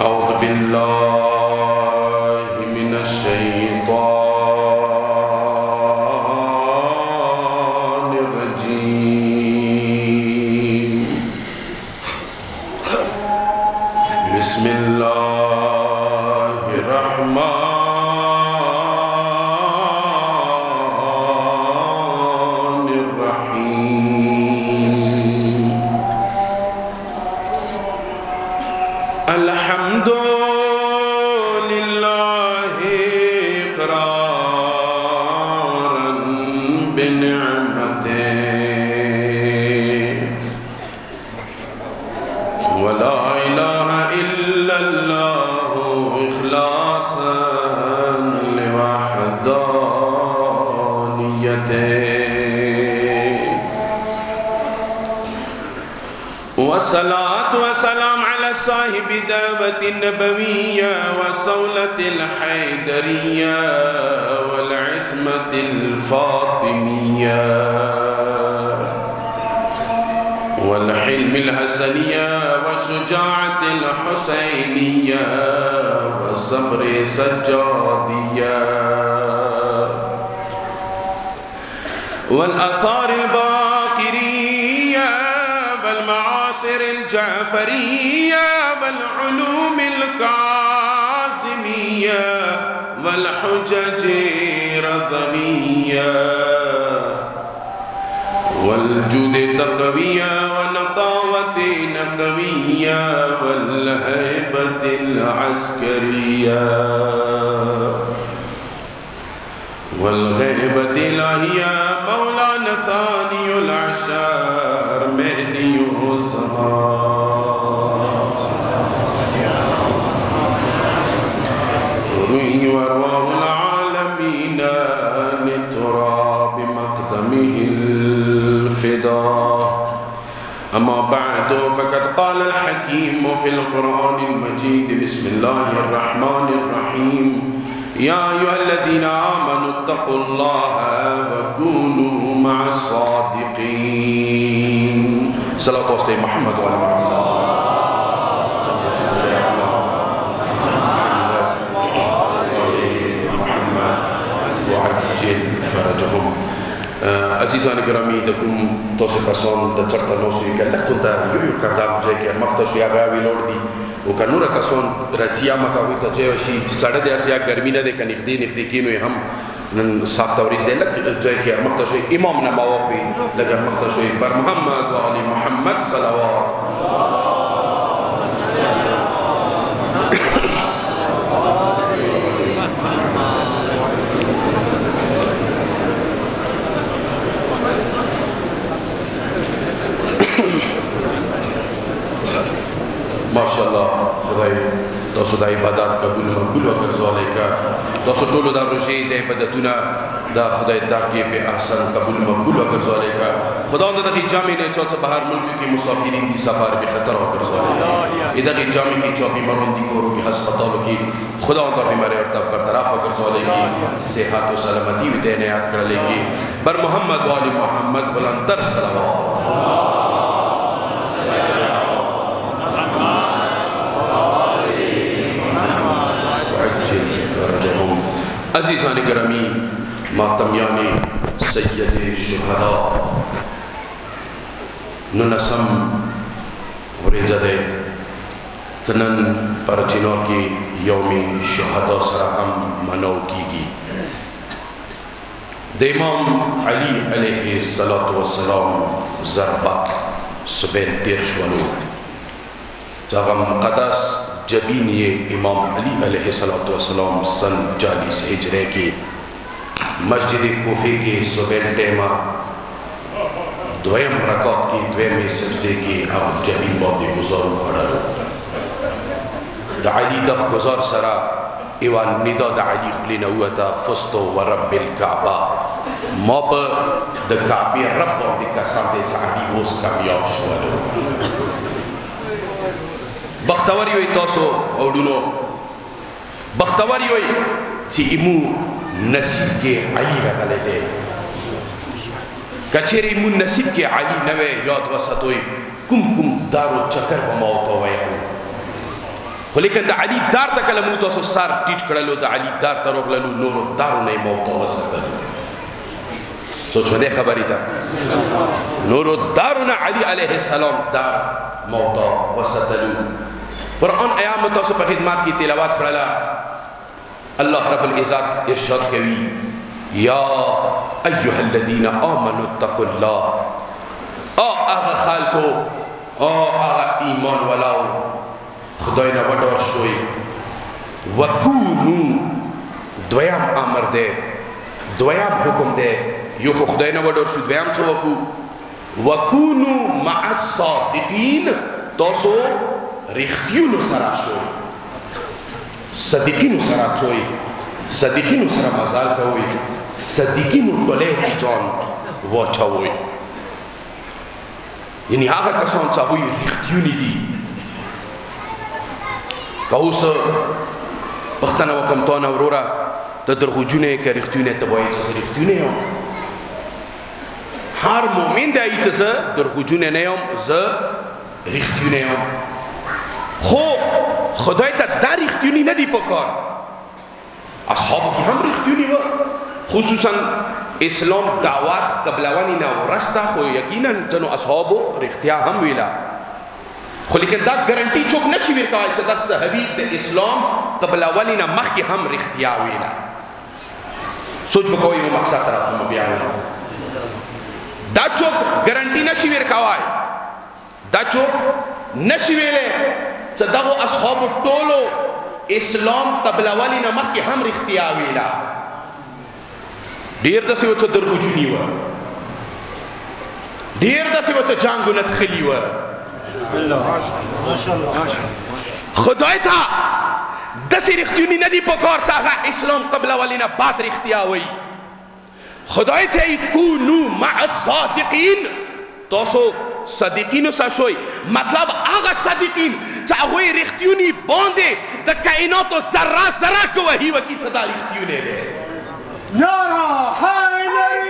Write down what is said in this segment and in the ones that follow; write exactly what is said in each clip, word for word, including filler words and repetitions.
أعوذ بالله من الشيطان الرجيم بسم الله الرحمن الرحيم الحمد لله إقرارا بنعمته ولا إله إلا الله إخلاصا لوحدانيته والصلاة والسلام على صاحب دعوة النبوية وصولة الحيدرية والعصمة الفاطمية والحلم الحسنية والشجاعة الحسينية والصبر السجادية والآثار الباقرية والمعاصر الجعفرية والعلوم الكاظمية والحجج الرضوية والجود التقوية والنطاوة النقوية والهيبة العسكرية والغيبة الإلهية مولانا ثاني العشر مهدي الزمان روحي وأرواح العالمين للتراب مقدمه الفداء أما بعد فقد قال الحكيم في القرآن المجيد بسم الله الرحمن الرحيم يا أيها الذين آمنوا اتقوا الله وكونوا مع الصادقين صلاة وسلام محمد وعلى محمد وعجل فرجهم عزیزان گرامی تکم توسے پسون دچرتا نوسوی که لکنتا یو کردام جے که مختشو یا غاوی لوڑ دی و که نورا کسون رچیا مکاوی تا جے وشی سڑا دے اسیا گرمی نہ دے که نخدی نخدی کینوی ہم ساخت وریز دے لک جے که مختشو امام نماوفی لگا مختشو بر محمد و علی محمد صلوات माशाअल्लाह खुदाई तोसो दा इबादत कबूल मकबूल वगरज़ाले का तोसो टोलो दा रोजे दे इबादतुना दा खुदाई दाकी पे अहसन कबूल मकबूल वगरज़ाले का खुदा दा की जामी ने चौथ बाहर मुल्क के मुसाफिरीन की सफर पे खतर वगरज़ाले इधर की जामी की चौबी मरंदी को की अस्पताल की खुदा दा बीमारी और तब बरतराफ वगरज़ाले की सेहत और सलामती भी देने याद कर लेगी पर मोहम्मद वाली मोहम्मद बुलंदर सलावत अज़ीज़ान गिरामी मातमियानी सैयद शुहदा ननसम वरेज़दे तनन पर जिनों की यौमी शुहदा सराहम मनो कीगी इमाम अली अलैहि सलातु वस्सलाम ज़रबा सुबह तिरशवलो जगम मुक़द्दस जबीन ये इमाम अली अलैहिस्सलातु वस्सलाम सन चालीस हिजरे की मस्जिद कोफे के सुबह टेमा द्वयम रकात की द्वयम सजदे की अब जबीन बहुत गुजार खड़ा दाली दफ गुजार सरा इवान निदा दाली खुली हुआ था फस्तो व रब्बिल काबा मौप द काबे रब और दिक्का सामने चाली उस कामयाब शुरू बख्तवारी हुई तोसो औडुनो बख्तवारी हुई ची इमू नसीब के अली रगले दे कचेरी इमू नसीब के अली नवे याद वसतोई कुम कुम दारो चक्कर बमाओ तो वह خو لیکن د علي دار ته کله موږ تاسو سر ټیټ کړلو د علي دار ته راغللو نورو دارو نه یې موت ته وساتلو سوچ په دې خبرې ته نورو دارو نه علي علیه السلام دار موت ته وساتلو قرآن آیات مو تاسو په خدمت کې تلاوت کړله الله رب العزت ارشاد کوي یا ایها الذین آمنوا اتقوا الله او هغه خلکو او هغه ایمان ولاو خدای نه وډور شوي وکونو دویم امر دی دویم حکم دی یو خو خدای نه وډور شو دویم څه وکړو وکونو مع الصادقین تاسو رښتینو سره شوي صدیقینو سره شوي صدیقینو سره مزال کوئ صدیقینو ډولۍ کې ځان واچوئ یعنی هغه کسان چې هغوی رښتیني دي که اوس پوښتنه وکړم تا نه وروره ته درغوجونه یې که رښتینی ته وایي چې زه رښتینی یم هر مؤمن دی چې زه درغوجونه نه یم زه رښتینی یم خو خدای ته دا رښتیني نه دی پکار اصحابو کې هم رښتیني وه خصوصا اسلام دعوت قبلونی نه ورسته خو یقینا ځینو اصحابو رښتیا هم ویله خو لیکن دا ګارنټي څوک نشي ورکولی چې دغه صحابي د اسلام قبلونی نه مخکې هم رښتیا ویله سوچ وکوئ نو مقصد طرف ته مو بیایم دا څوک ګارنټي نشي ورکولی دا څوک نشي ویلی چې دغو اصحابو ټولو اسلام قبلولي نه مخکې هم رښتیا ویله ډېر داسې وه چې درغوجوني وه ډېر داسې وه چې جنګونه تخلي وه خدای ته داسې رښتوني نه دي پکار چې هغه اسلام قبلولي نه بعد رښتیا وایي خدای ته یې کونو مع الصادقین تاسو صدیقینو سره شوئ مطلب هغه صدیقین چې هغوی رښتوني باندې د کائناتو ذره ذره که وحي وکړي چې دا رښتونی دی نعره حیدري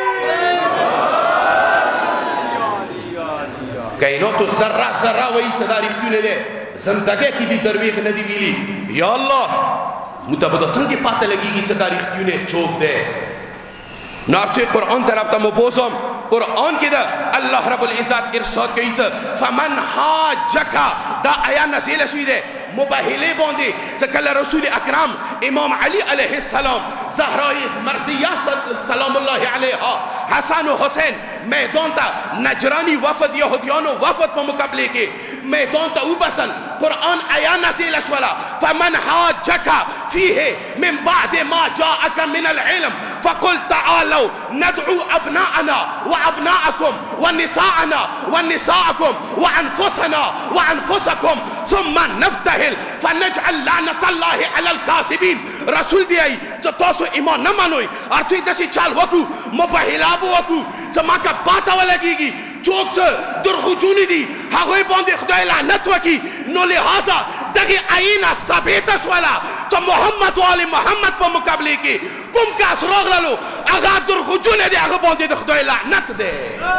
کائناتو ذره ذره وایي چې دا رښتونی دی زندګۍ کې دي درویغ نه دي ویلي یا الله موږ ته به دا څنګه پاته لګېږي چې دا رښتونی څوک دی نو هر څه قرآن طرف ته مو بوزم قرآن کې ده الله رب العزت ارشاد کوي چې فمن حاجک دا آیا نازله شوې ده مباهله باندې چې کله رسول اکرم امام علی علیه السلام زهرای مرضیه سلام الله علیها حسن و حسین میدان ته نجرانی وفد یهودیانو وفد په مقابله کې میدان ته وبسل قرآن آیا نازله شوله فمن حاجک فيه من بعد ما جاءك من العلم فقل تعالوا ندعو أبناءنا وأبناءكم ونساءنا ونساءكم وأنفسنا وأنفسكم ثم نبتهل فنجعل لعنة الله على الكاذبين رسول دی ای چې تاسو ایمان نه منئ ارتوی داسې چال وکړو مباهله به وکړو چې ما که پاته ولګېږي څوک چې درغوجوني دي هغوی باندې خدای لعنت وکړي نو لهذا دغې آیینه ثابته شوله چې محمد و آل محمد په مقابله کې کوم کس راغللو هغه درغوجونه دي هغه باندې د خدای لعنت دی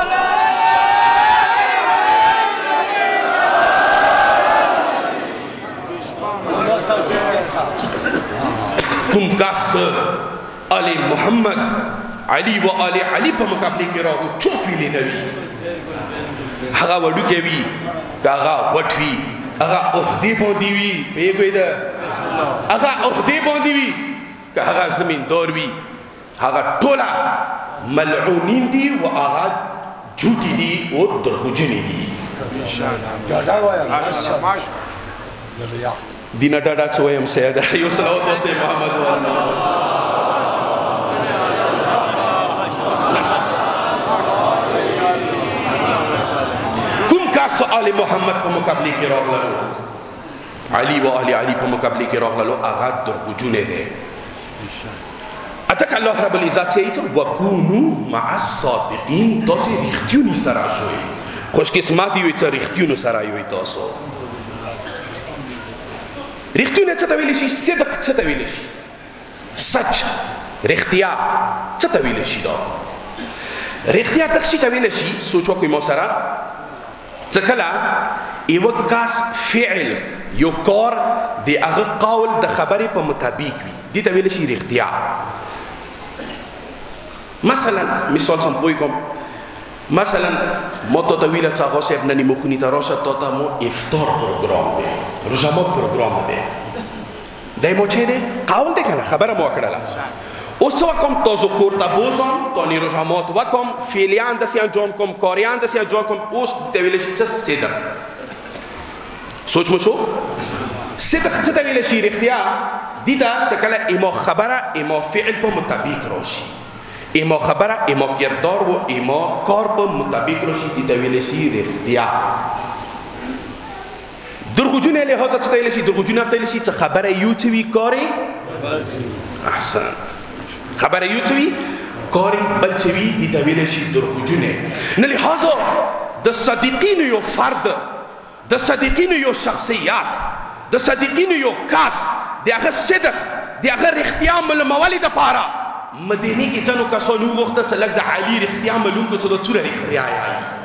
کوم کس آل محمد علی و آل علی په مقابله کې راغلو څوک ویلی نه وي هغه وډوکی وي که هغه وټ وي هغه عهدې باندې وي پوهېږئ ده هغه عهدې باندې وي که هغه زمیندار وي هغه ټوله ملعونین دي و هغه جوټي دي و درغوجنې دي دینه ډاډا څه وایم سیده یو صلوات وسته محمد کوم کس آل محمد په مقابله کې راغللو علی و آل علی په مقابله کې راغللو هغه درغوجونه دی ځکه الله رب العزت څه وایي وکونو مع الصادقین تاسو رښتوني سره شوئ خوش قسمت یوئ چې رښتونو سره یوئ تاسو رښتونه څه ته ویلی شي صدق څه ته ویلی شي سچ رښتیا څه ته ویلی شي دا رښتیا دغه شي ته ویلی شي سوچ وکړئ ما سره چې کله یو کس فعل یو کار د هغه قول د خبرې په مطابق وي دې ته ویل شي رښتیا. مثلا مثال سم پوه کوم، مثلا ما تا ته ویله چې هغه صاحب نن مخونی ته راشه تا ته مو افطار پروګرام دی، روژه مات پروګرام دی، دی مو چی دی؟ قول دی کنه، خبره مو کړله. اوس څه وکړم؟ تاسو کور ته بوځم، تانې روژه مات وکړم، فعلیان داسې انجام کوم، کاریان داسې انجام کوم. اوس ته ویلی شي څه؟ صدق. سوچ مو شو؟ صدق څه ته ویلی شي؟ رښتیا. دې ته چې کله اما خبره اما فعل په مطابق راشي، اما خبره اما کردار و اما کار په مطابق راشي، دې ته ویلی شي رښتیا. دروغجون لحاظ څه ته ویلی شي؟ دروغجون ته ویلی شي چې خبره یو څه وي، کارې احسن، خبره یو څه وي، کارې بل څه وي، دې ته ویلی شي دروغجون. نه لحاظه د صدیقینو یو فرد، د صدیقینو یو شخصیت، د صدیقینو یو کس د هغه صدق د هغه رښتیا معلومولو دپاره مدینې کې ځینو کسانو وغوښتل چې لږ د علي رښتیا معلوم کړو چې دا څومره رښتیا یې.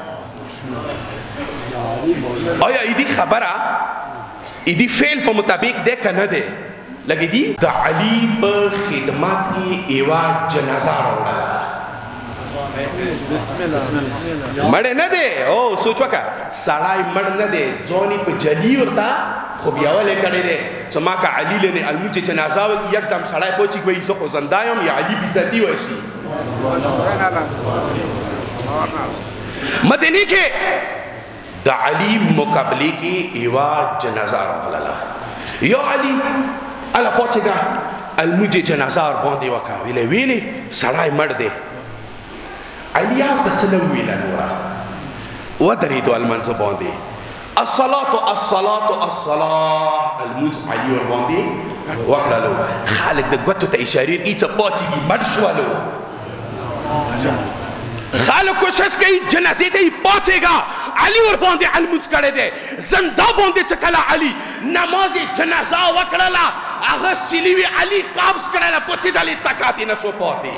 آیا ایدی خبره ایدی فعل په مطابق دی که نه دی؟ لکه دی د علي په خدمت کې یوه جنازه راوړله، مړ نه دی. او سوچ وکړه، سړی مړ نه دی، ځان یې په جلي ورته خوبیولی کړی دی چې ما که علي لنې المونځ جنازه وکړي، یکدم سړی پوچي وایي زه خو زنده یم یا علي بېزتي وشي. مدینې کې د علي مقابلې کې یوه جنازه راغله. یا علي هله پاڅېږه المونځ جنازه ورباندې وکړه، ویلې ویلې سړی مړ دی. علي هلته څه نه وویله نوره، ودرېدو المنځ باندې، الصلاة الصلاة الصلاة، المونځ علي ورباندې وکړلو. خلک د ګوتو ته اشارې کوي چې پاڅېږي مړ شولو. خلک کوشش کوي جنازې ته یې پاڅېږه، علي ورباندې المونځ کړی دی. زنده باندې چې کله علي نماز جنازه وکړله، هغه سیلي وي علي قبض کړله، پاڅېدلې طاقت یې نه شو پاتې.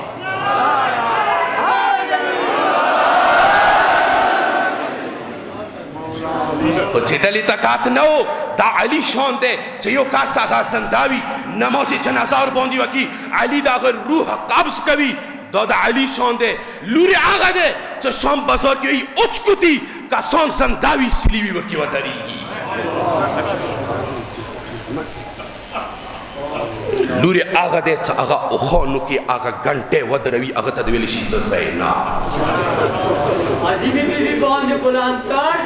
پاڅېدلې طاقت نه و. دا علي شان دی چې یو کس هغه زنده وي، نماز جنازه ورباندې وکړي، علي د هغه روح قبض کوي. دا د علي شان دی. لورې هغه دی چې شام بازار کې وي اسکوتي، کسان زنده وي سیلي وي ورکې ودرېږي. لورې هغه دی چې هغه اوښانو کې هغه ګنټې ودروي، هغه ته د ویلی شي چې زینب. عظیمې بیبي باندې بلندتر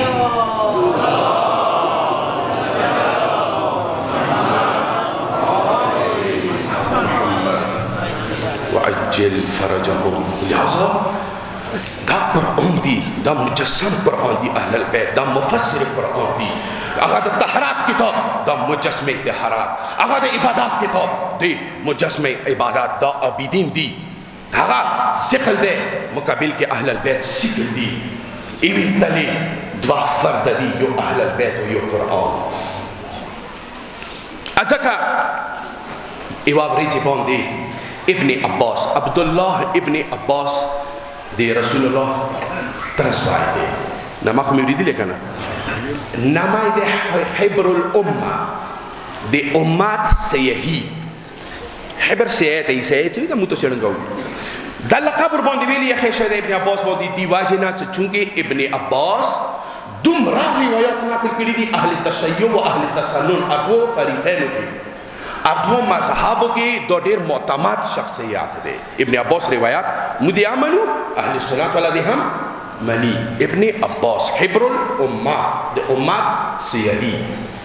وعجل فرجهم. لہذا دا قرآن دی، دا مجسم قرآن دی، اہل البیت دا مفسر قرآن دی. هغه د طهارت کتاب دا مجسمه طهارت، هغه د عبادت کتاب دی مجسمه عبادت، دا عابدین دی. هغه ثقل دی مقابل کې اهل البیت ثقل دی. ایوی تلی دوا فرد دی، یو اهل البیت و یو قرآن. ځکه ایوا ورځې باندې ابن عباس، عبدالله ابن عباس دی رسول الله ترسوای دی. نما خو مې اورېدلی که نه؟ نما یې دی حبر الامه، د امت سیاحي. حبر سیاحي ته یې سیاحي څه وي؟ د موټر څېړنګوي. دا لقب ورباندې ویلي یخی شوی دی ابن عباس باندې دې وجې نه چې چونکې ابن عباس دومره روایات نقل کړي دي اهل تشیع و اهل تسنن، ادو فریقینو کې، ادو مذهبو کې دا ډېر معتمد شخصیات دی. ابن عباس روایات مودې امنو اهل سنت والا دې هم مني. ابن عباس حبر الامه، د امت سیاحي.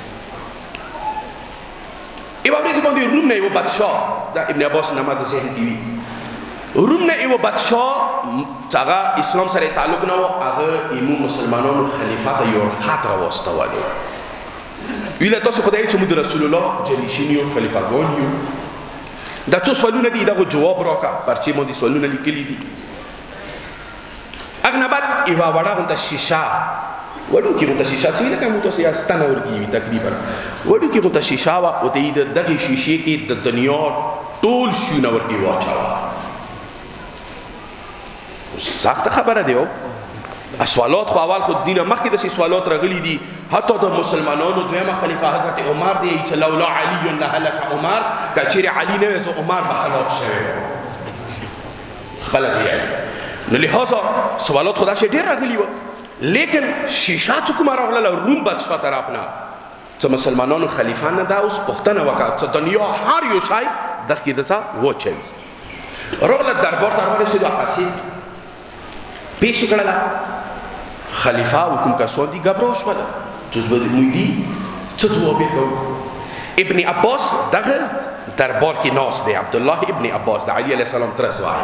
ایوه ورځې باندې روم نه یوه بادشاه، دا ابن عباس نما د ذهن کې وي، روم نه یوه بادشاه چې هغه اسلام سره تعلق نه و، هغه ایمو مسلمانانو خلیفه ته یو خط راواستولو. ویله تاسو خدای چې موږ د رسول الله جانشین یو، خلیفګان یو. دا څو سوالونه دي، دغه جواب راکړه. پرچې باندې سوالونه لیکلي دي. هغه نه بعد یوه وړه غونته شیشه، وړوکې غونته شیشه چې وي لکه موږ تاسو یا ستنه ورکې وي تقریبا، وړوکې غونته شیشه وه. او ته یې د دغې شیشې کې د دنیا ټول شیونه ورکې واچوه. سخته خبره دی. سوالات خو اول خو دینه مخکې داسې سوالات راغلي دي حتی د مسلمانانو دویمه خلیفه حضرت عمر دی چې لولا علی لهلک عمر که چیرې علی نه وی زه عمر به هلاک شوی خپله دی نو لحاظه سوالات خو داسې ډېر راغلي وه لیکن شیشه چې کومه راغله روم بادشاه طرف نه څه مسلمانانو خلیفه نه دا اوس پوښتنه وکړه چې دنیا هر یو شی دغې ده څه وچوي راغله دربار ته ورسېدو قصید پیش کړله خلیفه او کوم کسان دي ګبرا شوله چې موږ دي څه ځواب یې کوو ابن عباس دغه دربار کې ناست دی عبدالله ابن عباس د علي علیه السلام تره زوی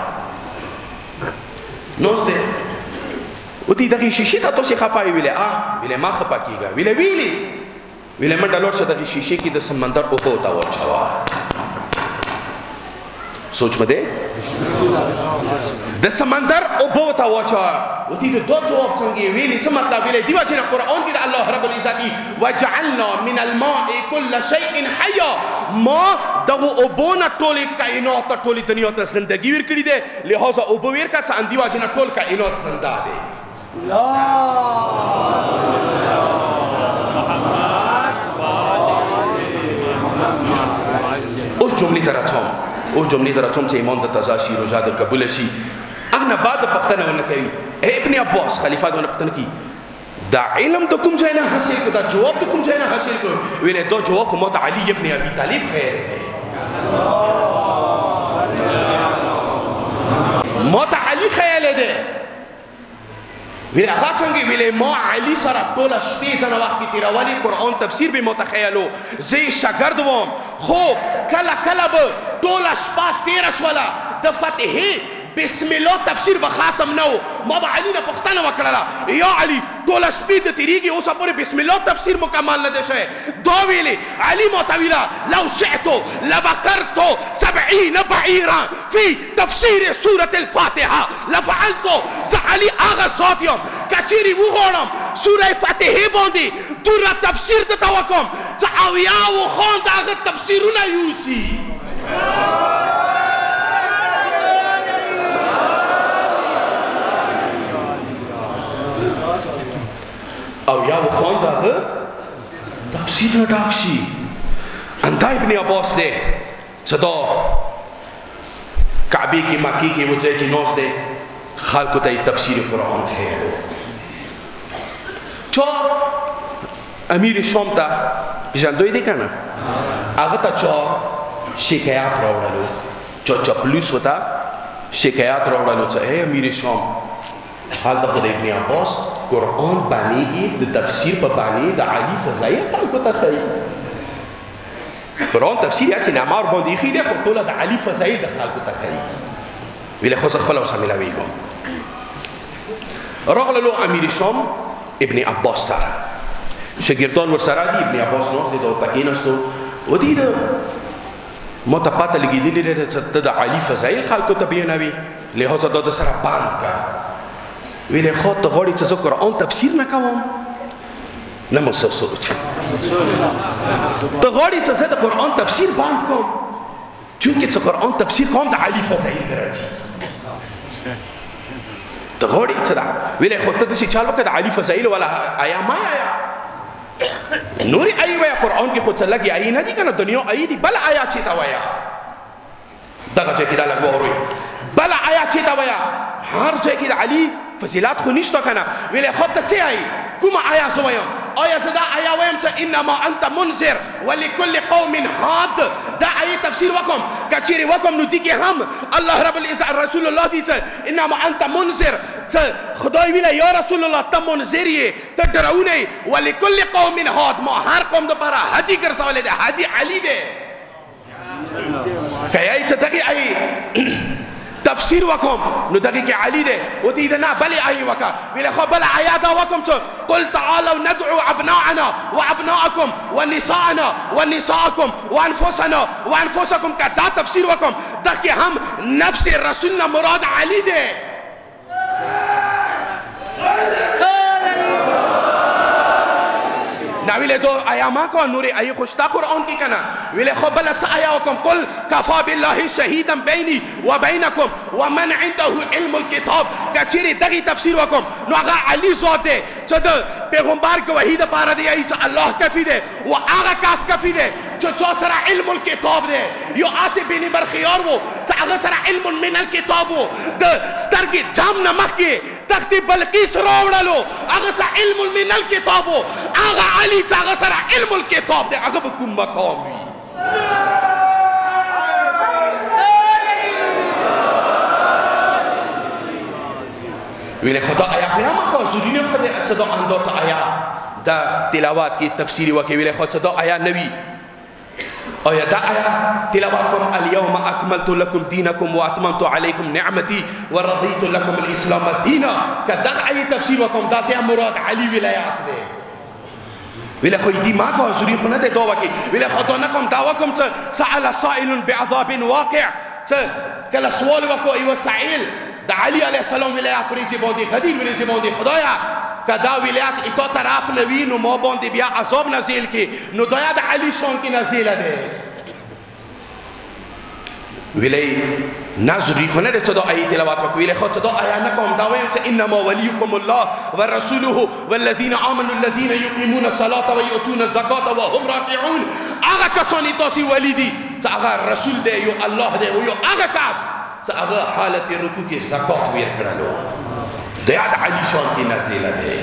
ناست دی ودې دغې شیشې ته تاسې خفه یې ویلې اه ویلې ما خفه کېږه ویلې ویلې ویلې منډه لاړ شه دغې شیشې کې د سمندر اوبو ته واچوه سوچ مه دی د سمندر اوبو ته واچوه ودې د دا جواب څنګه یې ویلې څه مطلب ویلې دې وجې نه قرآن کې د الله رب العزت وجعلنا من الماء كل شيء حیا ما دغه اوبو نه ټولې کائنات ته ټولې دنیا ته زندګي ورکړې دی لحاظه اوبه ورکړه څه اندې وجې نه ټول کائنات زنده دی اوس جملې ته راځم اوس جملې ته راځم چې ایمان د تازه شي روژه د قبوله شي هغه نه بعد پوښتنه ونه کوي ابن عباس خلیفه دونه پوښتنه کوي دا علم د کوم ځای نه حاصل کړو دا جواب د کوم ځای نه حاصل کړو ویلې دا جواب خو ما ته علي ابن ابي طالب خیر دی ما ته علي خیال دی ویلې هغه څنګه ویلې ما علي سره ټوله شپې ځنه وخت کې تېرولې قرآن تفسیر به ما ته خیال و زه یې شاګرد وم خو کله کله به ټوله شپه تېره شوله د فتحې بسم الله تفسیر به ختم نه و ما به علي نه پوښتنه وکړله یا علي ټوله شپې د تېرېږي اوسه پورې بسم الله تفسیر مکمل نه دی شوی دا ویلې علي ما ته ویله لو شئت لبقرت سبعین بعیرا فی تفسیر سورة الفاتحه لفعلت زه علي هغه ذات یم که چیرې وغواړم سوره فاتحې باندې دومره تفسیر درته وکړم چې اویاو خان د هغه تفسیرونه یوسي او یا و خان داغه تفسیر نه ډاک شي اندا ابن عباس دی چې دا کعبې کې مکې کې یو ځای کې ناست دی خلکو ته یې تفسیر قرآن خیر چا امیر شام ته پېژندوی دی که نه هغه ته چا شکایت راوړلو چا چاپلوس ورته شکایت راوړلو چې ای امیر شام هلته خو د ابن عباس قرآن باندې د تفسیر په باندې د علي فضایل خلکو ته ښیي قرآن تفسیر یاسې نعمار باندې ایښي دی خو ټوله د علي فضایل د خلکو ته ښیي ویلې خو زه خپله ورسره میلاویږم راغللو امیر شام ابن عباس سره شاګردان ورسره دي ابن عباس ناست دی دا ورته کېناستو ودې د ما ته پته لګېدلې ده چې ته د علي فضایل خلکو ته بیانوي لحاظه دا د سره بند که ویلې خو ته غواړې چې زه قرآن تفسیر نه کوم نه مو څه سوچ ته غواړې چې زه د قرآن تفسیر بند کوم چونکې چې قرآن تفسیر کوم د علي فضایل نه راځي ته غواړې چې دا ویلې خو ته داسې چال وکړه د علي فضایل والا آیا ما آیا نورې آیې وایه قرآن کې خو څه لږې آیې نه دي که نه دنیا آیې دي بله آیا چې ته وایه دغه ځای کې دا لږ واورئ بله آیا چې ته وایه هر ځای کې د علي فضیلات خو نشته که نه ویلې خو ته څه آیې کومه آیا زه وایم آیا زه دا آیا وایم چې انما انت منذر ولکل قوم هاد دا آیې تفسیر وکړم که چیرې وکړم نو دې کې هم الله رب العزت رسول الله دی چې انما انت منذر چې خدای ویله یا رسول الله ته منذر یې ته ډرونی ولکل قوم هاد ما هر قوم دپاره هدي ګرځولی دی هدي علي دی که یې چې دغې آیې تفسیر وکم نو دغه کې علی دی او دې نه بلې آیې وکړه ویلې خو بله آیا دا وکم چې قل تعالوا ندعو ابناءنا وابناءکم ونساءنا ونساءکم وانفسنا وانفسکم که دا تفسیر وکم دغه کې هم نفس رسول نه مراد علی دی نا ویله دو آیا ما کو نور ای خوشتا قرآن کی کنا ویله خو بل څه آیا وکم قل کفا بالله شهیدا بیني وبینکم ومن عنده علم الكتاب کچری دغه تفسیر وکم نو هغه علی ذات دی چې د پیغمبر گواهی د پاره دی چې الله کفی دی او هغه کاس کفی دی جو جو سره علم الكتاب دی یو آسی بن برخیار وو چې هغه سره علم من الكتاب وو د سترګې جام نه مخکې تخت بلقیس راوړلو هغه سره علم من الكتاب وو هغه علی چې هغه سره علم الكتاب دی هغه به کوم مقام وي ویله خدا آیا قیامت کو ضروری نه خدای اچھا دو اندو تا آیا دا تلاوات کی تفسیری وکي ویله خو دا آیا نوی آیا دا آیا تلاوات کوم اليوم اكملت لكم دينكم واتممت عليكم نعمتي ورضيت لكم الاسلام دينا کدا آیه تفسیر وکم دا ته مراد علی ولایات ده ویله خو دی ما کو ضروری خو نه ده دا وکي ویله خدا نه کوم دا وکم چې سأل سائل بعذاب واقع چې کله سوال وکو ایو سائل دا علی علیہ السلام ولایات ریچی باندی خدیر ریچی باندی خدایا کدا ولایات ایتو طرف نوی نو ما باندی بیا عذاب نازل کی نو دایا دا علی شان کی نازل ده ولی نظری خونه ده چدا آیه تلاوت وکو ولی خود چدا آیه نکم داویم چه انما ولیکم الله و رسوله والذین آمنوا الذین یقیمون الصلاة و یؤتون الزکاة و هم راکعون آغا کسانی تاسی ولی دی چه آغا رسول ده یو الله ده و یو آغا کس اگر حالت رکوع کی زکات ویر کړلو د علی شان کی نازله ده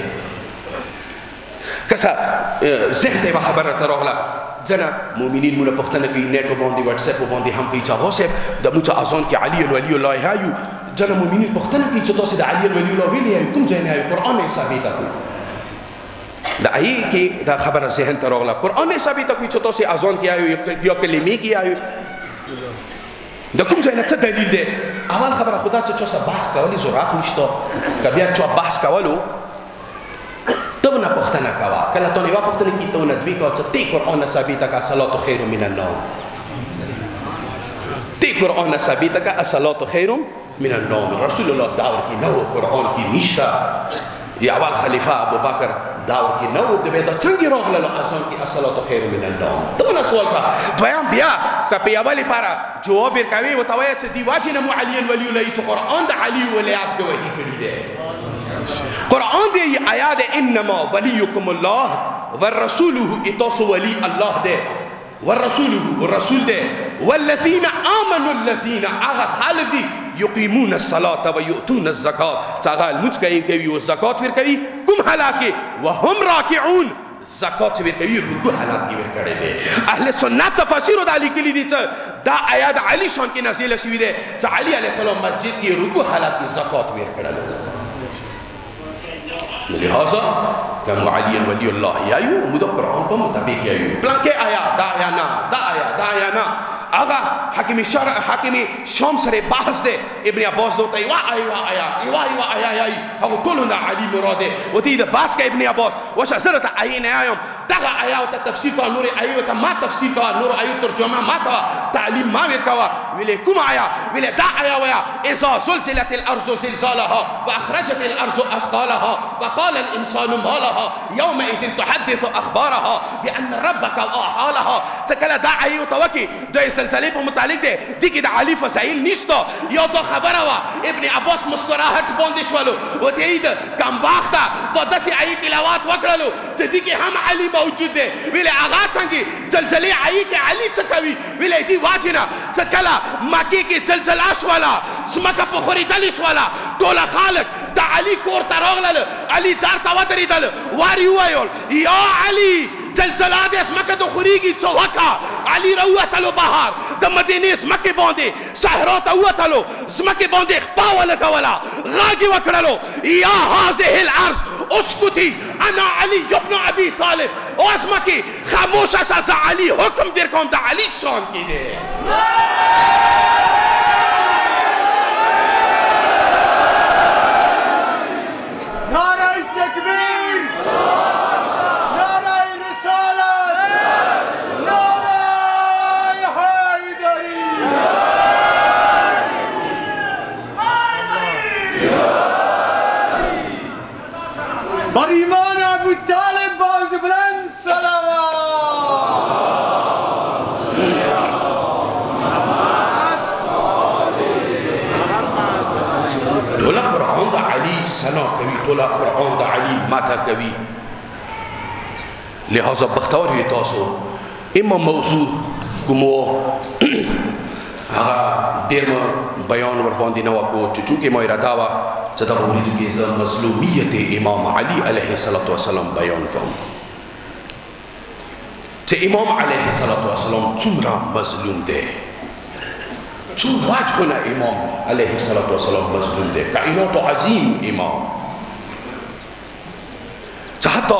کسا زه ته خبره ترغله جنا مؤمنین موږ پښتنه کې نیټو باندې واتس اپ باندې هم کې چا واسه د موږ اذان کې علی الولی الله هایو جنا مؤمنین پښتنه کې چې تاسو د علی الولی الله ویلی کوم ځای نه قرآن یې ثابت کړو د ای کې دا خبره ذهن ترغله قرآن یې ثابت کړو چې تاسو اذان کې آیو یا کلمې کې آیو دا کوم ځای نه څه دلیل دی اول خبره خدا چې چا سره بحث کولی ضرورت نشته که بیا چا بحث کولو ته نه پوښتنه کوه کله ته یوه پوښتنه کړي ته ونه دوی کوه چې تی قرآن ثابته که الصلاة خیر من النوم تی قرآن ثابته که الصلاة خیر من النوم رسول الله دور کې نه و قرآن کې نشته یا اول خلیفه ابوبکر دور کې نه و د بیا دا څنګه راغله اذان کې الصلاة خیر من النوم ته نه سوال کوه دویم بیا که په یوالي پاره جواب ورکوي ورته وایه چې دی واجب نه مو علي ولی الله چې قرآن د علي ولایت ګواهي کړي دی قرآن دی آیات انما ولیکم الله ورسوله اتاسو ولی الله دی ورسوله والرسول ده والذين آمنوا الذين آغا خالق دي يقيمون الصلاة ويؤتون الزكاة تاغال مجكين كوي والزكاة وركوي كم حلاكي وهم راكعون زکات ورکوي رکوع حالات کې ورکړي دي اهل سنت تفسیر د علی کلی دي چې دا آیات علی شان کې نازله شوی دی چې علی علیه السلام مسجد کې رکوع حالات کې زکات ورکړل لہذا كم علي ولي الله يايو مد قرآن په مطابق يايو پلان کې آیا دا آیا نه دا آیا دا آیا نه آغا حاکم شرع حاکم شام سره بحث ده ابن عباس دوته ایوا ایوا آیا ایوا ایوا آیا آیا هغه ټولنا علي مراده وتی ده باس کې ابن عباس وش سرت عین ایام دغه آیا او تفسیر کا نور ایو ته ما تفسیر کا نور ایو ترجمه ما تا تعلیم ما ورکوا ویله کوم آیا ویله دا آیا ویا اذا سلسله الارض زلزالها واخرجت الارض اثقالها وقال الانسان ما لها يومئذ تحدث اخبارها بان ربك اوحى لها تکلا دا ایو توکی دوی سلسله په متعلق ده دي کې د علي فضایل نشته یو دا خبره وا ابن عباس مسکراهټ باندې شولو و دې د کم وخت ته داسې آیت تلاوت وکړلو چې دي کې هم علي موجود ده ویل هغه څنګه زلزلې آیت کې علي څه کوي ویل دي واجنه چې کله مکه کې زلزلہ شولا سمکه په خوريدل شولا ټول خالق د علي کور ته راغله علي دار ته ودرېدل واری وایول یا علي زلزلہ دې اسمکه د خوريږي څوکا علي روتلو بهار د مدینه اسمکه باندې صحرا ته وتلو اسمکه باندې خپاول کولا غاګي وکړلو یا هذه الارض اسكتي انا علي ابن ابي طالب او اسمکه خاموش اساس علي حکم در کوم د علي شان کې دي نعرہ تکبیر نعرہ رسالت نعرہ حیدری بر ایمان ابو طالب باز بلند خلا قرآن دا علی ماتا کوي لہذا بختور وي تاسو اما موضوع کوم هغه ډېر بیان ور باندې نه وکړو چې چونکې ما اراده وه چې دغه ورځو کې زه مظلومیت امام علي علیه السلام بیان کوم چې امام علیه السلام څومره مظلوم دی څو وجهونه امام علیه السلام مظلوم دی کائنات عظیم امام چې حتی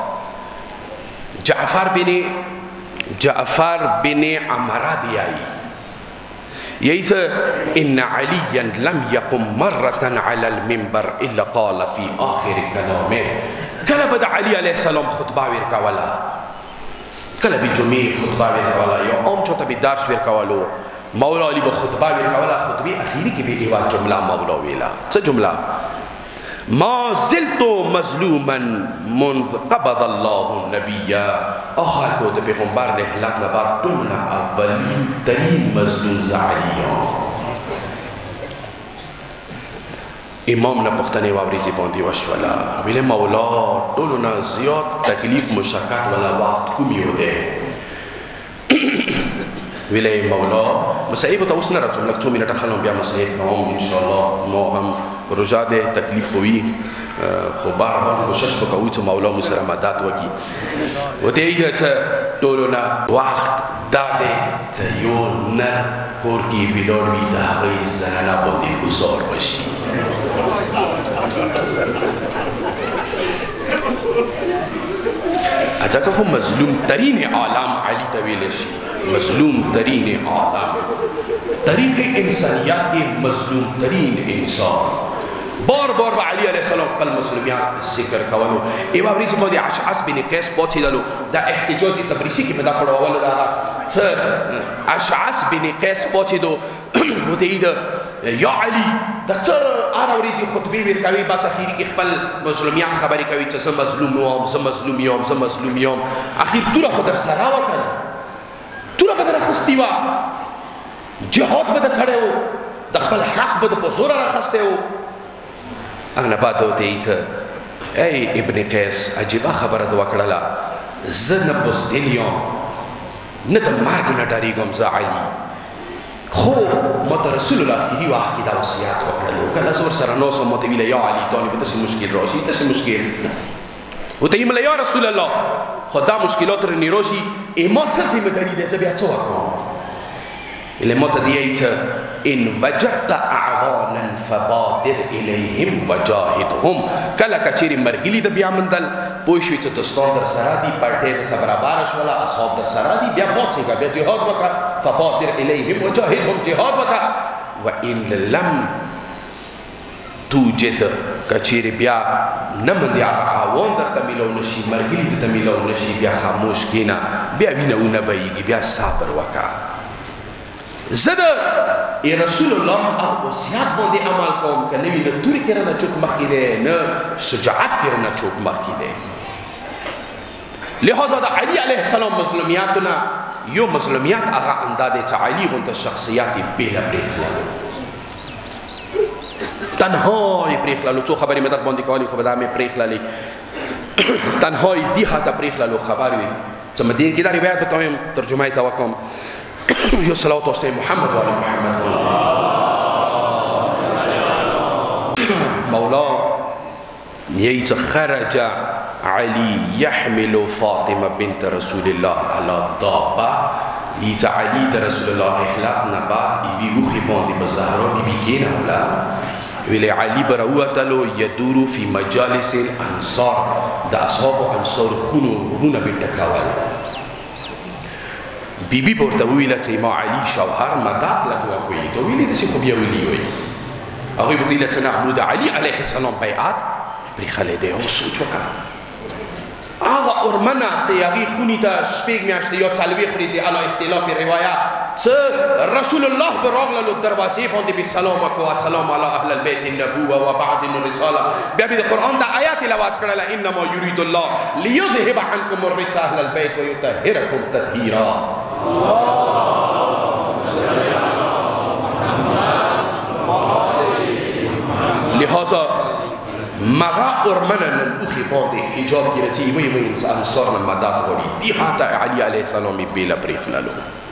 جعفر بن جعفر بن عمره دی آئی ييت إن عليا لم يقم مرة على المنبر إلا قال في آخر كلامه كلا بدا علي عليه السلام خطبة وركا ولا كلا بجميع خطبة وركا ولا يا أم شو تبي درس وركا ولو مولا علي بخطبة وركا ولا خطبة أخيري كبي إيوان جملة مولا ويلا سجملة ما زلت مظلوما منذ قبض الله النبي آخر کو د پیغمبر نے ہلاک لبا تمنا اولین ترین مظلوم زعلیان امام نه پختنه واوري باندې وشولا ویله مولا ټولنا زیات تکلیف مشقت ولا وخت کوم یو دی ویله مولا مصیب ته اوس نه راځم لکه څو منټه خلم بیا مصیب کوم ان شاء الله نو هم رجا دے تکلیف ہوئی خو بارحال کوشش وکوي چې مولا مو سره مدد وکړي وته یې چې ټولونه وخت دا دی چې یو نر کور کې ویلوړ وي د هغې زنانه باندې ګزار وشي ځکه خو مظلوم ترین عالم علي ته ویلی شي مظلوم ترین عالم تاریخ انسانیت کې مظلوم ترین انسان بار بار به علي علیه السلام خپل مظلومیت ذکر کولو یوه ورځ باندې اشعث بن قیس پاڅېدلو دا احتجاج تبریزي کې مې دا پړولو دا څه اشعث بن قیس پاڅېدو ورته یې یا علي دا څه هره ورځ خطبې ورکوي بس اخري کې خپل مظلومیت خبرې کوي چې زه مظلوم یم زه مظلوم یم زه مظلوم یم اخر توره خو در سره وه که نه توره به در اخیستې وه جهاد به د کړی و د خپل حق به د په زوره راخستی و هغه بعد ورته یې ته ای ابن قیس عجیبه خبره دې وکړله زه نه بزدل یم نه د مرګ نه ډارېږم زه علي خو ما ته رسول الله اخري وخت کې دا وصیت وکړلو کله زه ورسره ناست وم ما ته ویله یا علي تا به داسې مشکل راشي داسې مشکل ورته یې یا رسول الله خو دا مشکلات رانې راشي ما څه ذمهداري دی زه بیا څه وکړم إلى ما تديت إن وجدت أعوانا فبادر إليهم وجاهدهم كلا كثير مرجلي ده بيعمل دل بوشوي تستان در سرادي برتة سبرا بارش ولا أصحاب در سرادي بيا باتشيكا بيا جهاد بكا فبادر إليهم وجاهدهم جهاد بكا وإن لم توجد كثير بيا نمن دي أعوان در تميلو نشي مرجلي تميلو نشي بيا خاموش كينا بيا بينا ونبيجي بيا صبر وكا زه د رسول الله هغه وصیت باندې عمل کوم که نه وي نه تورې کې رانه چوک مخکې دی نه شجاعت کې رانه چوک مخکې دی لہذا د علي علیه السلام مظلومیاتونه یو مظلومیت هغه اندا دی چې علي غونته شخصیت یې بېله پرېښللو تنها یې پرېښللو څو خبرې مې در باندې کولې خو به دا مې پرېښللې تنها یې دې حته پرېښللو خبر وي چې مدین کې دا روایت به ته وایم ترجمه یې ته وکړم يا صلوات واسطه محمد وعلى محمد مولا ييت خرج علي يحمل فاطمة بنت رسول الله على ضابة ييت علي رسول الله رحلات نبات يبي وخي باندي بزهرة يبي كينا ولا ویلی علی براوتلو يدور في مجالس الانصار دا اصحاب انصار خونو رونه بتکاول بی بی ورته وویله چې ما علي شوهر مدد لګوا کوي ته ویلې داسې خو بیا ویلي وایي هغوی ورته ویله چې نحنو د علي علیه السلام بیعت پرېښلی دی او سوچ وکړه هغه ارمنه چې هغې خونې ته شپږ میاشتې یا څلوېښت ورځې علا اختلاف روایت څه رسول الله به راغللو دروازې باندې به سلام وکړو السلام علی اهل البیت النبوه و بعد الرساله بیا به د قرآن دا آیات تلاوت کړله انما یرید الله لیذهب عنکم الرجس اهل البیت ویطهرکم تطهیرا لہذا مغا ارمنن اخي باندې حجاب ګرځي وي وي انصار نه مدد غوړي دی هاته علي عليه السلام بیل پرخللو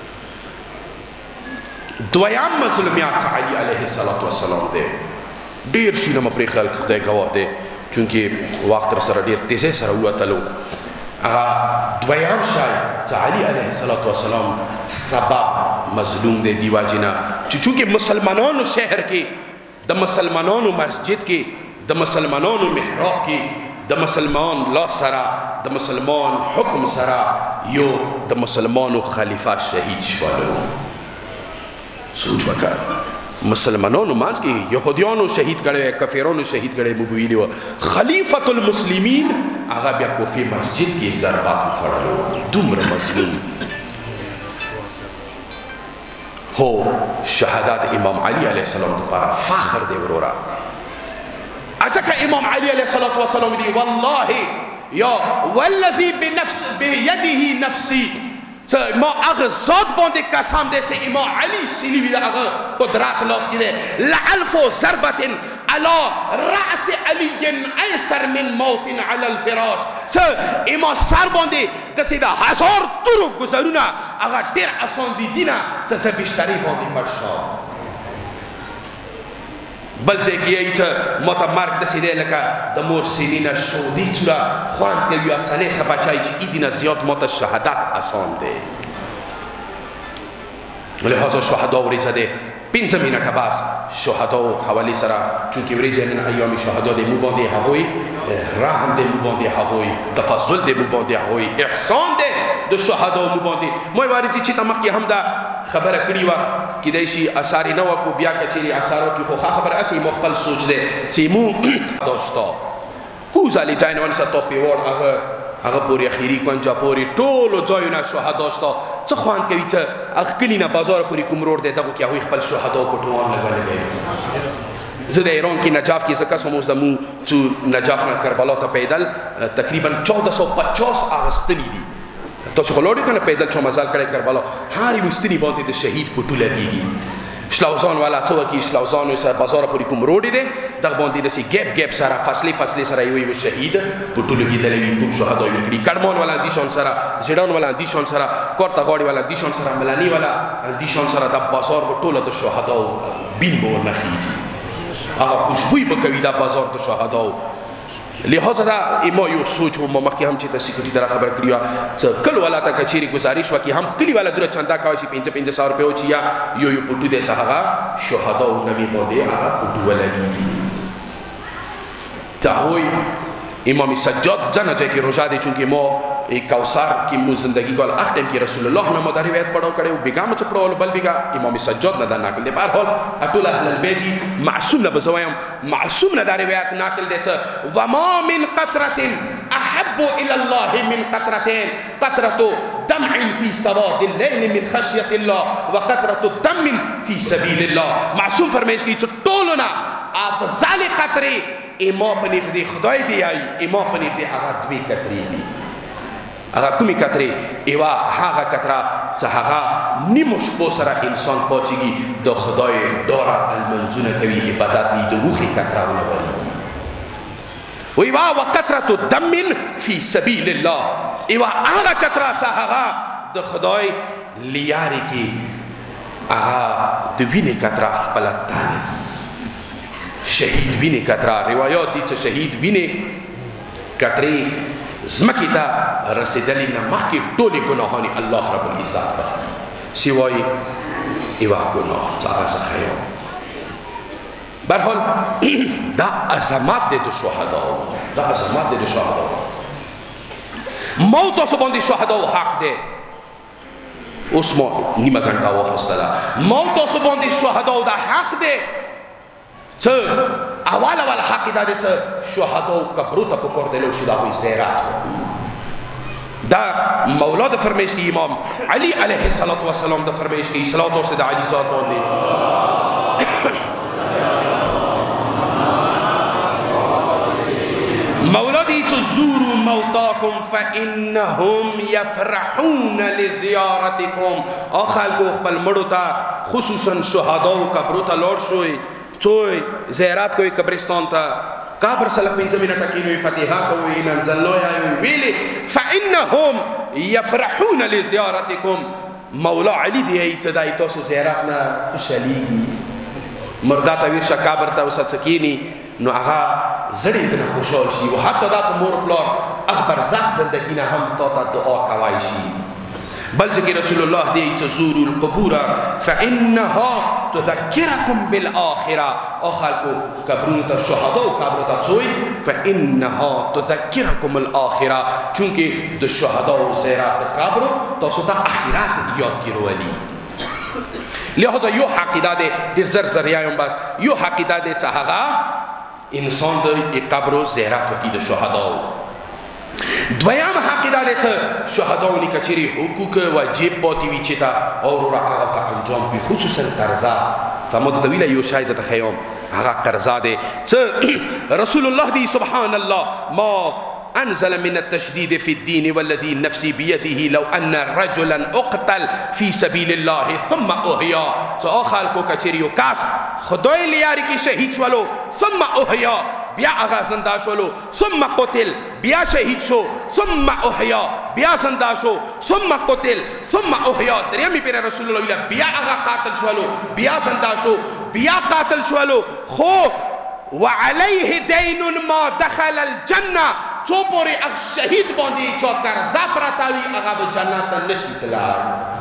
دویام مظلومیات علي عليه السلام دی ډیر شي نه پرخلل خدای گواه دی چونکه وخت سره ډیر تیزه سره وتلو هغه دویام شای چې علي عليه السلام سبب مظلوم دی دیواجنا چونکه مسلمانانو شهر کې د مسلمانانو مسجد کې د مسلمانانو محراب کې د مسلمان لا سره د مسلمان حکم سره یو د مسلمانو خلیفہ شهید شولو سوچ وکړه مسلمانانو مانځ کې يهوديانو شهید کړي کافرانو شهید کړي مو ویلو خلیفۃ المسلمین هغه بیا کوفی مسجد کې ضربات وخوړلو دومره مظلوم هو شهادت امام علي عليه السلام لپاره فخر دی ورورا اځکه امام علي عليه السلام دی والله یا والذي بنفس بيده نفسي ما هغه ذات باندې قسم دی چې امام علي سلی وی هغه قدرت لاس کې لعلف ضربه على راس علي ايسر من موت على الفراش چې امام سر باندې د سیده هزار تورو گزارونه هغه ډیر آسان دي دینه چې سه بشتري باندې مرشا بل ځای کې یې چې ماته مرګ د سیده لکه د مور سینینه شودي چوره خوند کوي اسانه سه بچای چې ای دینه زیات ماته شهادت آسان دی لهذا شهدا ورته ده پنځه منټه بس شهدا حوالی سره چونکه ورته نن ایام شهدا د مو باندې هغوی رحم د مو باندې هغوی تفضل د مو باندې هغوی احسان ده د شهدا مو باندې مې وارد چې تمخ کې هم دا خبره کړی و کېدای شي اثر نه وکړو بیا کچېري اثر وکړي خو خبره اسی مخبل سوچ ده چې مو داشتا کو زالي ځاینوان سره پیور هغه هغه پوری اخیری پنځه پوری ټولو ځایونه شهدا شته څه خوان کوي چې هغه کلی نه بازار پوری کوم روډ دی دغه کې هغه خپل شهدا کوټوان لګولې زه د ایران کې نجاف کې زکه سموز د مو تو نجاف نه کربلا ته پیدل تقریبا چودہ سو پچاس اغستنی دي تاسو خلوړی کنه پیدل چا مزال کړي کربلا هاري مستنی باندې د شهید پټو لګيږي شلاوزان والا څه وکي شلاوزان سره بازار پوری کوم روډ دی دغه باندې نسی ګیپ ګیپ سره فاصله فاصله سره یو شهید پټو لګي دلوي کوم شهدا وکړي کډمون والا دي شون سره زیډان والا دي شون سره کوړتا غوړی والا دي شون سره ملانی والا دي شون سره د بازار په ټوله د شهدا بین بو نه خيږي هغه خوشبوئی به کوي د بازار د شهدا لہذا دا ما یو سوچ و ما مخکې هم چې د سیکورټي دره خبره کړې وه چې کل والا ته کچېرې ګزارش وکړي هم کلي والا دوره چندا کوی شي پنځه پنځه سوه روپۍ وچي یا یو یو پټو دی چې هغه شهداو نوي باندې هغه پټو ولګېږي ته هغوی امام سجاد جنه ځای کې روژه دی چونکې ما کوثر کې مو زندگی کول اخ ټایم کې رسول الله نه ما دا روایت پڑھاو کړی و بیګا مو چې پړول بل بیګا امام سجاد نه دا نقل دی بهرحال ټول اهل البيت معصوم نه بزوایم معصوم نه دا روایت نقل دی چې وما من قطره احب الى الله من قطرتين قطره دمع في سواد الليل من خشيه الله وقطره دم في سبيل الله معصوم فرمایش کی چې ټولونه افضل قطره امام پنیر دی خدای دی ای امام پنیر دی هغه دوی قطرې دي هغه کومې قطرې ایوا هغه قطره چې هغه نیمو شپو سره انسان پاتېږي د خدای داره المنځونه کوي عبادت دی د اوښې قطره ونه ورېږي ویوا وقطرة دم فی سبیل الله ایوا هغه قطره چې هغه د خدای لیارې کې هغه د وینې قطره خپله تانه شهید وینې قطره روایات دي چې شهید وینې قطرې زمکی تا رسیدلی نه مخکې ټولې ګناهانې الله رب العزت بخښي سوای یوه ګناه چې هغه څخه یو برحال دا عظمت دی د شهداو دا عظمت دی د شهداو موت تاسو باندې شهداو حق دی اوس ما نیمه ګنټه واخیستله موت تاسو باندې شهداو دا حق دی چې اول اول حق دا دی چې شهداو قبرو ته پکوردلو شو د هغوی زیارت دا مولا د فرمایش کې امام علي علیه السلام د فرمایش کې صلوات اوسه د علي ذات باندې مولا دی چې زوروا موتاکم فانهم یفرحون لزیارتکم او خلکو خپل مړو ته خصوصا شهداو قبرو ته لاړ شوئ چوئ زیارت کوئی قبرستان تا قبر سلک پنځه منټه کېنوي فتحه کوي ان انزلنا ویلي فانهم يفرحون لزيارتكم مولا علی دی ای څه دای تاسو زیارت نه خوشاليږي مردا ته ورشه قبر ته وسڅکینی نو هغه زړی ته خوشحال شي او حتی دا مور پلار اخبر زخ زندگی نه هم تا ته دعا کوي شي بل ځکه رسول الله دی ای څه زوروا القبور فانها تذكركم بالاخره او خلکو قبرونو ته شهدا او قبر ته څوي فانها تذكركم الاخره چونکه د شهدا او زیارت قبر تاسو ته اخرت یاد کیروالي لہذا یو حقیقت دی ډیر زر زریایم بس یو حقیقت دی چې هغه انسان د قبر او زیارت وکي د شهدا دویم حقیقت دی چې شهدا ني کچري حقوق واجب بوتي وی چتا او را هغه ته انجام کوي خصوصا قرضا تمام ته ویلا یو شاید ته خیام هغه قرضا دی چې رسول الله دی سبحان الله ما أنزل من التشديد في الدين والذي نفسي بيده لو أن رجلا أقتل في سبيل الله ثم أحيا سأخال کو کچریو کاس خدای لیاری کی شهید شولو ثم أحيا بیا آغا زندہ شولو ثم قتل بیا شهید شو ثم أحيا بیا زندہ شو ثم قتل ثم أحيا دریمی پیر رسول اللہ بیا آغا قاتل شولو بیا زندہ شو بیا قاتل شولو خو وعليه دين ما دخل الجنة چو پوری اغ شہید باندی چو قرضہ پرتاوی اغا با جنت نشی تلار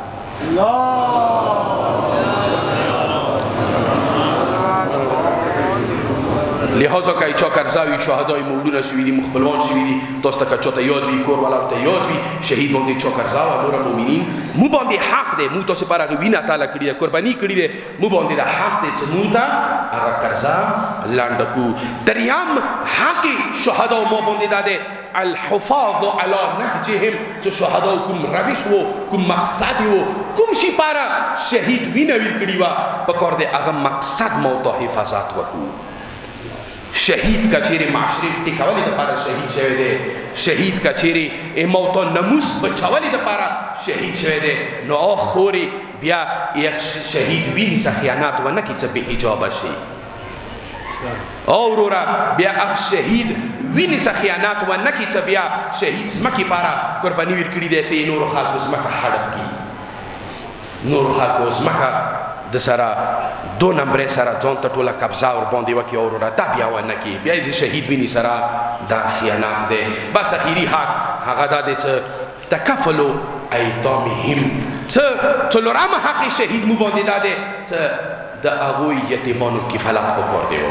لہذا که چو قرضاوی شهدای مولون شویدی مخبلوان شویدی دوستا که چو تا یاد بی کور والا تا یاد بی شهید باندی چو قرضاوی نور مومنین مو باندی حق ده مو تا سپارا وینا تعالی کری ده قربانی کری ده مو باندی ده حق ده چه مو تا اغا قرضا لندکو دریام حقی شهدا مو باندی ده الحفاظ على نهجهم چه شهدا کم روش و کم مقصد و کم شی پارا شهید وینا ویر کری و بکار ده اغا مقصد موتا حفاظت وکو شهید کا چیرې معاشري ټیکولې دپاره شهید شوی دی شهید کا چیرې موتا نموس بچولې دپاره شهید شوی دی نو او خورې بیا یک شهید ویني څه خیانت ونه کړي چې بې حجابه شي او وروره بیا هغه شهید ویني څه خیانت ونه کړي چې بیا شهید ځمکې پاره قرباني ورکړي دی ته نورو خلکو ځمکه هړپ کړي نورو خلکو ځمکه د سره دو نمبر سره ځان ته ټوله قبضه ور باندې وکړي او وروره دا بیا ونه کړي بیا د شهید ویني سره دا خیانت دی بس اخري حق هغه دا دی چې تکفلو ایتامهم څه څلورم حق شهید مو باندې دا دی چې د هغوی یتیمانو کفالت پکار دی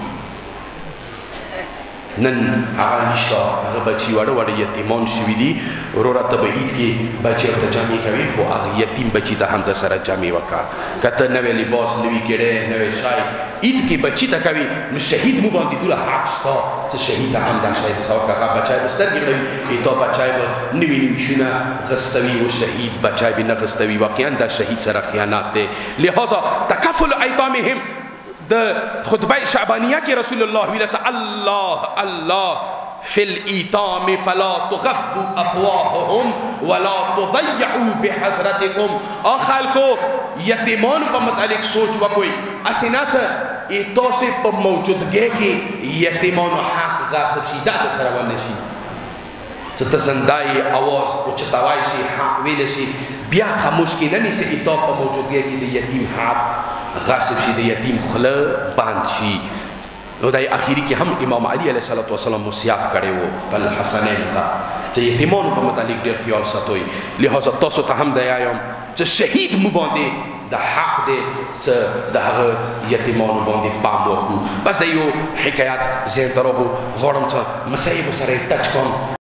نن هغه نشته هغه بچي واړه واړه یتیمان شوي دي وروره ته به عید کې بچي ورته جامې کوي خو هغه یتیم بچي ته هم در سره جامې وکړه که ته نوی لباس نوي کیډی نوی شی عید کې بچي ته کوي نو شهید مو باندې دوره حق شته چې شهید ته هم دا شی د سبق هغه بچی به سترګې غړوي ایتا بچی به نوي نوي شونه غستوي او شهید بچی به نه غستوي واقعا دا شهید سره خیانت دی لہذا تکفل ایتامهم ده خطبه شعبانیه که رسول الله ویل الله الله فی الایتام فلا تغضوا افواههم ولا تضيعوا بحضرتكم آ خلکو یتیمان په متعلق سوچ وکوي اسنه ته تاسو په موجودګۍ کې یتیمانو حق غاصب شي دا سره ونه شي چې ته زندای اواز او چتاوای شي حق ویل شي بیا خاموش کې نه چې ایتاب په موجودګۍ کې د یتیم حق غاصب شي د یتیم خوله بند شي نو دای اخیری کې هم امام علی علیه السلام وصیت کړی وو خپل حسنین ته چې یتیمانو په متعلق ډېر خیال ساتئ لہذا تاسو ته هم دی وایم چې شهید مو باندې د حق دی چې د هغه یتیمانو باندې پام وکړو بس د یو حکایت ذهن ته راغو غواړم چې مصیبو سره یې ټچ کوم